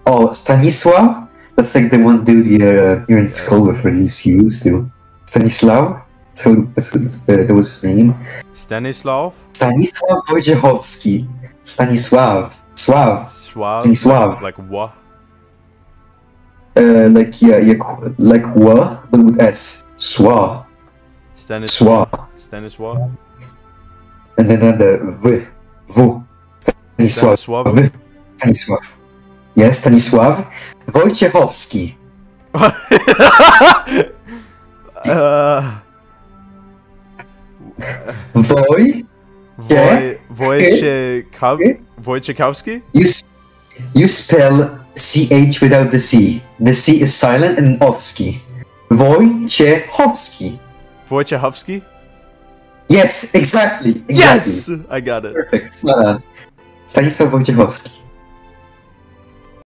Oh, Stanisław? That's like the one dude you're in school with where he's used to. Stanislaw? That was his name. Stanislav? Stanisław Wojciechowski. Stanisław. Stanisław? Like what? Like what, but with S. Stanisław. And then the V. Stanisław. Stanisław. Yes, Stanisław Wojciechowski. Wojciechowski? You spell CH without the C. The C is silent and Owski. Wojciechowski. Wojciechowski? Yes, exactly. Yes! I got it. Perfect. Stanisław Wojciechowski.